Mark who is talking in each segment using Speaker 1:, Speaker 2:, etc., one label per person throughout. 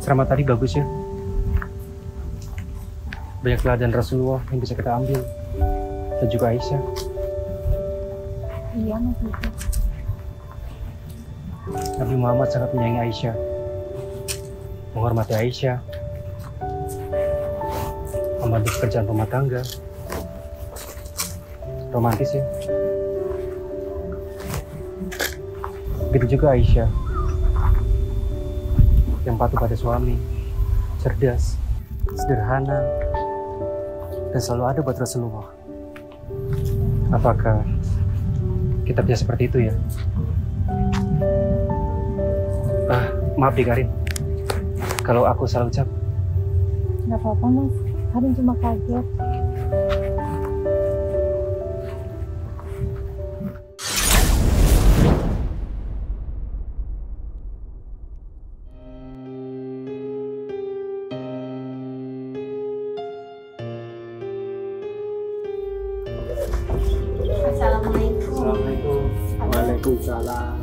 Speaker 1: ceramah tadi bagus ya. Banyak teladan Rasulullah yang bisa kita ambil. Dan juga Aisyah.
Speaker 2: Iya, Mas Yusuf.
Speaker 1: Nabi Muhammad sangat menyayangi Aisyah. Menghormati Aisyah. Membantu pekerjaan rumah tangga. Romantis ya. Begitu juga Aisyah. Yang patuh pada suami. Cerdas. Sederhana. Dan selalu ada buat Rasulullah. Apakah kita bisa seperti itu ya? Maaf deh Karin. Kalau aku salah ucap.
Speaker 2: Nggak apa-apa, Mas. Karin cuma kaget.
Speaker 3: Assalamualaikum.
Speaker 1: Assalamualaikum.
Speaker 4: Waalaikumsalam.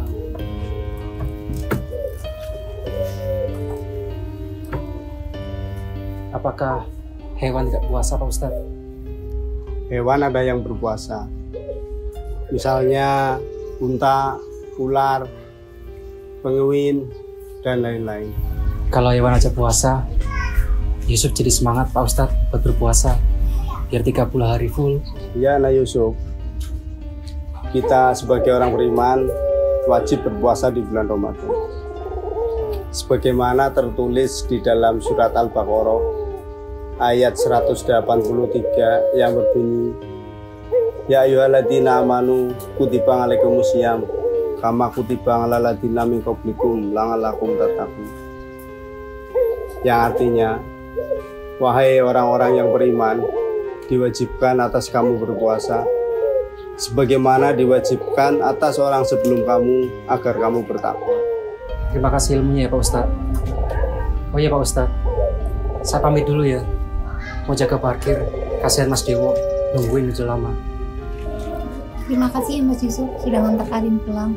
Speaker 1: Apakah hewan tidak puasa Pak Ustadz?
Speaker 4: Hewan ada yang berpuasa. Misalnya unta, ular, penguin, dan lain-lain.
Speaker 1: Kalau hewan aja puasa, Yusuf jadi semangat Pak Ustadz buat berpuasa. Biar 30 hari full.
Speaker 4: Ya, Nak Yusuf. Kita sebagai orang beriman wajib berpuasa di bulan Ramadan. Sebagaimana tertulis di dalam surat Al-Baqarah ayat 183 yang berbunyi, Ya ayyuhalladzina amanu kutiba alaikumusiyam kama kutiba alal ladzina min qablikum la'allakum tattaqun. Yang artinya, wahai orang-orang yang beriman, diwajibkan atas kamu berpuasa sebagaimana diwajibkan atas orang sebelum kamu agar kamu bertakwa.
Speaker 1: Terima kasih ilmunya ya Pak Ustadz. Oh iya Pak Ustadz, saya pamit dulu ya. Mau jaga parkir, kasihan Mas Dewo, nungguin udah lama.
Speaker 2: Terima kasih ya Mas Yusuf sudah ngantar Karin pulang.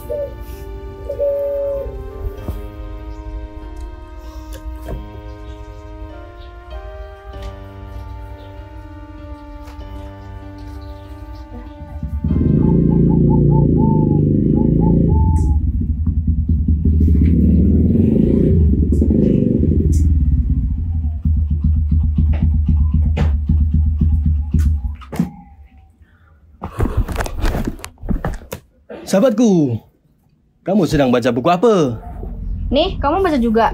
Speaker 5: Sahabatku, kamu sedang baca buku apa?
Speaker 2: Nih, kamu baca juga?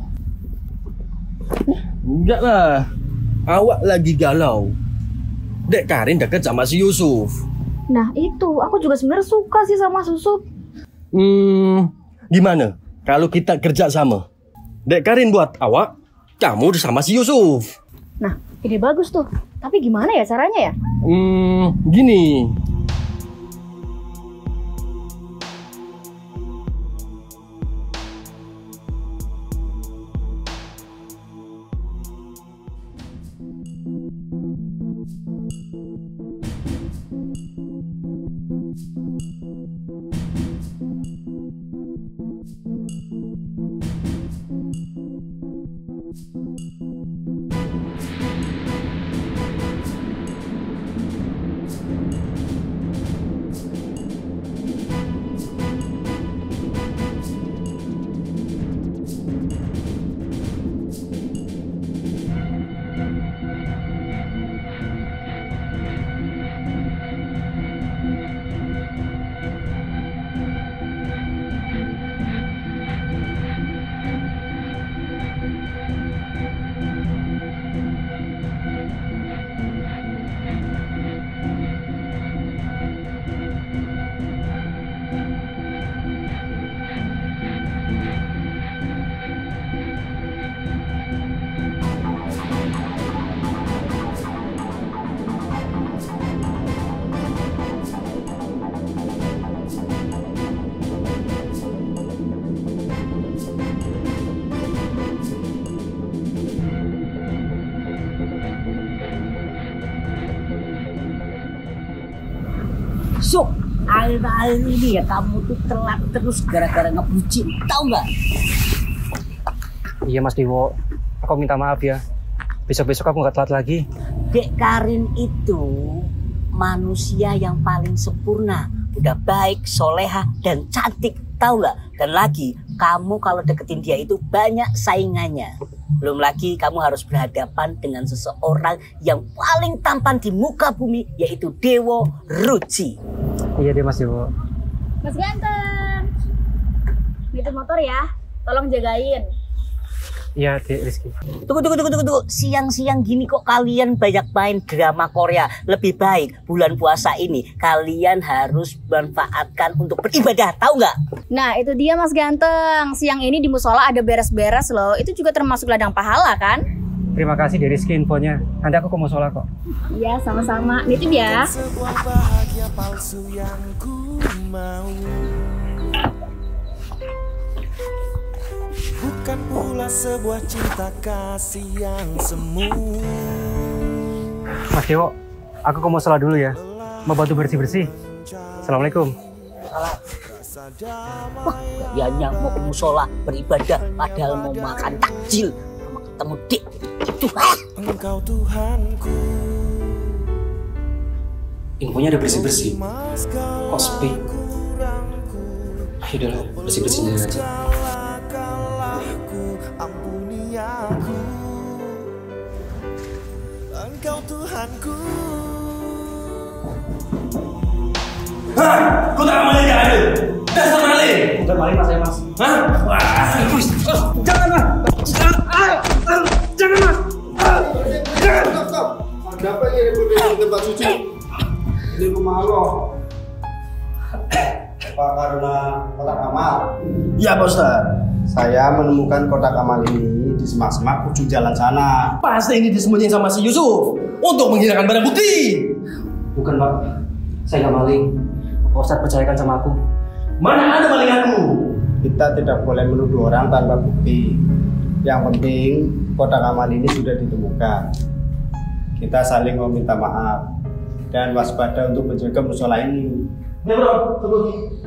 Speaker 5: Enggak lah, awak lagi galau. Dek Karin dekat sama si Yusuf.
Speaker 2: Nah itu, aku juga sebenarnya suka sih sama Yusuf.
Speaker 5: Gimana kalau kita kerja sama? Dek Karin buat awak, kamu sama si Yusuf.
Speaker 2: Nah, ide bagus tuh. Tapi gimana ya caranya ya?
Speaker 5: Gini.
Speaker 3: Sok, akhir-akhir ini ya kamu tuh telat terus gara-gara ngebucin, tahu nggak?
Speaker 1: Iya Mas Dewo, aku minta maaf ya. Besok-besok aku nggak telat lagi.
Speaker 3: Dek Karin itu manusia yang paling sempurna. Udah baik, soleha, dan cantik. Tahu nggak? Dan lagi, kamu kalau deketin dia itu banyak saingannya. Belum lagi kamu harus berhadapan dengan seseorang yang paling tampan di muka bumi, yaitu Dewo Ruci.
Speaker 1: Iya deh Mas Dewo.
Speaker 6: Mas ganteng, itu motor ya, tolong jagain.
Speaker 1: Iya Dek Rizky.
Speaker 3: Tunggu. Siang-siang gini kok kalian banyak main drama Korea. Lebih baik bulan puasa ini kalian harus manfaatkan untuk beribadah, tahu nggak?
Speaker 6: Nah itu dia Mas ganteng, siang ini di musola ada beres-beres loh. Itu juga termasuk ladang pahala kan?
Speaker 1: Terima kasih Dek Rizky infonya. Nanti aku ke musola kok.
Speaker 6: Iya sama-sama, nitip ya.
Speaker 7: Sebuah bahagia palsu yang ku mau, bukan pula sebuah cinta kasih yang semu.
Speaker 1: Mas Dewo, aku ke musola dulu ya. Mau bantu bersih-bersih. Assalamualaikum.
Speaker 3: Wah, kayaknya mau ke musola beribadah padahal mau makan takjil sama ketemu Dek itu.
Speaker 7: Engkau Tuhanku,
Speaker 1: Infonya ada bersih-bersih. Kok sepi? Ayo udah bersih-bersih aja.
Speaker 7: ampuni aku. Engkau Tuhanku.
Speaker 5: Hah? Kotak amalnya gak ada? Dasar maling!
Speaker 1: Bukan maling Mas, saya Mas.
Speaker 5: Hah? Wah!
Speaker 1: Jangan Mas! Jangan Mas!
Speaker 4: Stop. Ada apa ini ribut-ribut tempat suci? Ini rumah Allah. Pak karena kotak amal.
Speaker 5: Iya Pak Ustaz.
Speaker 4: Saya menemukan kotak amal ini di semak-semak ujung jalan sana.
Speaker 5: Pasti ini disembunyiin sama si Yusuf untuk menghilangkan barang bukti.
Speaker 1: Bukan Pak, saya nggak maling. Pak Ustadz percayakan sama aku.
Speaker 5: Mana ada maling aku?
Speaker 4: Kita tidak boleh menuduh orang tanpa bukti. Yang penting kotak amal ini sudah ditemukan. Kita saling meminta maaf dan waspada untuk menjaga musola ini.
Speaker 5: Ya bro, tunggu.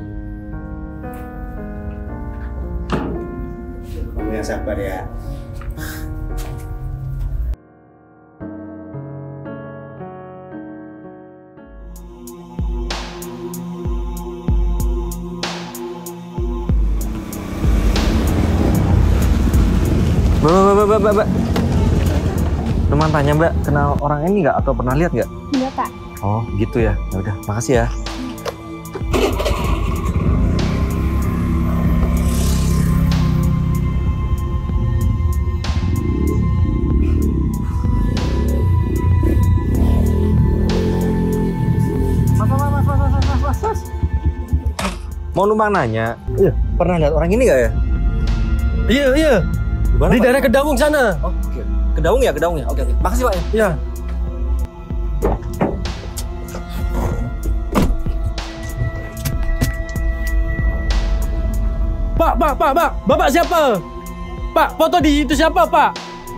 Speaker 4: Kamu yang sabar ya.
Speaker 8: Mbak. Teman tanya Mbak, kenal orang ini nggak atau pernah lihat nggak?
Speaker 6: Enggak Pak.
Speaker 8: Oh gitu ya. Ya udah, makasih ya. Mas. Mau numpang nanya? Iya, pernah lihat orang ini nggak ya?
Speaker 5: Iya.
Speaker 8: Dimana,
Speaker 5: Di
Speaker 8: Pak?
Speaker 5: daerah Kedawung sana.
Speaker 8: Oke. Kedaung ya. Oke. Makasih Pak ya.
Speaker 5: Iya. Pak. Bapak siapa? Pak, foto di itu siapa, Pak?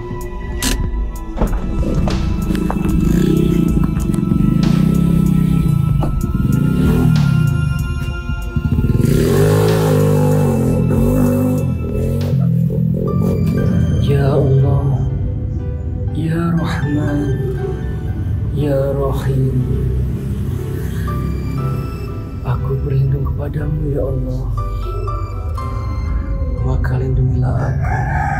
Speaker 1: Ya Allah, Ya Rahman, Ya Rahim. Aku berlindung kepadamu ya Allah. Maka lindungilah aku.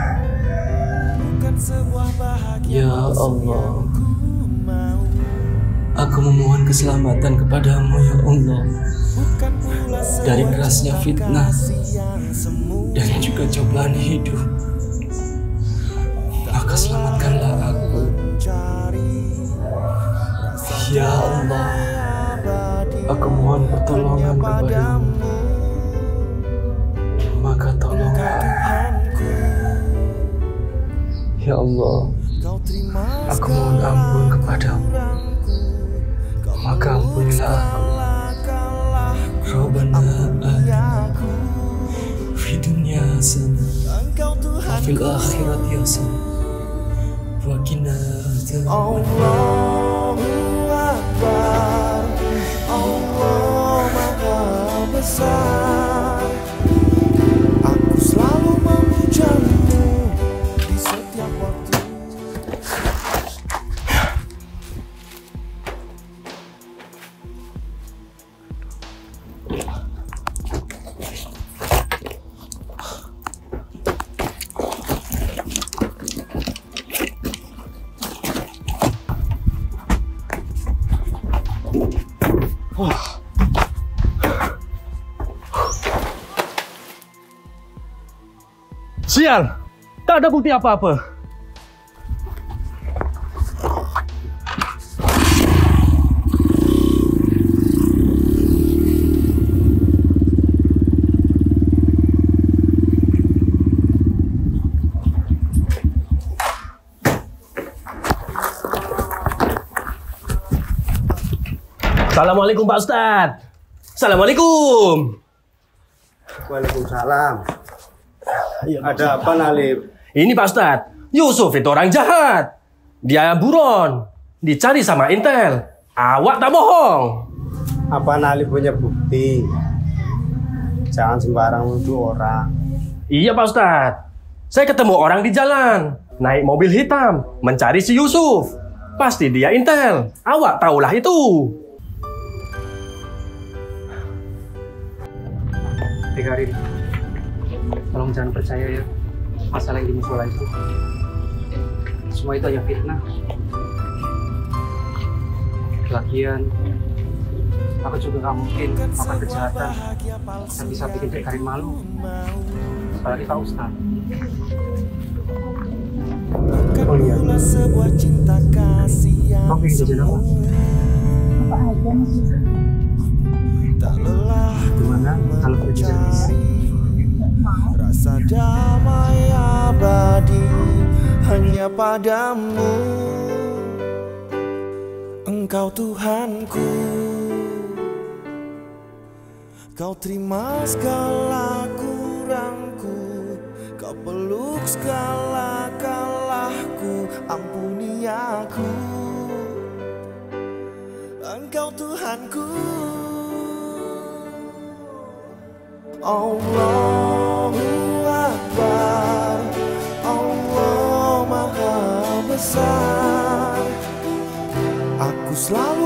Speaker 1: Ya Allah, aku memohon keselamatan kepadamu ya Allah, dari kerasnya fitnah dan juga cobaan hidup. Maka selamatkanlah aku. Ya Allah, aku mohon pertolongan kepadamu. Maka tolonglah aku. Ya Allah, aku mohon ampun kepadamu. Maka ampunilah aku. Rabbana atina fid dunya hasanah wa fil akhirati hasanah wa qina adzabannar.
Speaker 7: Allahu Akbar, Allah Maha Besar. Aku selalu memujamu
Speaker 5: Sial, tak ada bukti apa-apa. Assalamualaikum Pak Ustadz. Assalamualaikum.
Speaker 4: Waalaikumsalam. Ada apa, Nalip?
Speaker 5: Ini Pak Ustadz, Yusuf itu orang jahat. Dia buron, dicari sama Intel. Awak tak bohong.
Speaker 4: Apa Nalip punya bukti? Jangan sembarang nuduh orang.
Speaker 5: Iya Pak Ustadz. Saya ketemu orang di jalan, naik mobil hitam, mencari si Yusuf. Pasti dia Intel. Awak tahulah itu.
Speaker 1: Karin, tolong jangan percaya ya masalah yang di musola itu. Semua itu hanya fitnah. Lagian, aku juga gak mungkin melakukan kejahatan yang bisa bikin Dek Karin malu. Apalagi Pak Ustadz. Oh iya, kau pengen jajan apa?
Speaker 2: Apa aja Mas Yusuf?
Speaker 1: Gimana kalau kita jajan?
Speaker 7: Rasa damai abadi hanya padamu, Engkau Tuhanku. Kau terima segala kurangku, Kau peluk segala kalahku, ampuni aku. Engkau Tuhanku. Allahu Akbar, Allah Maha Besar. Aku selalu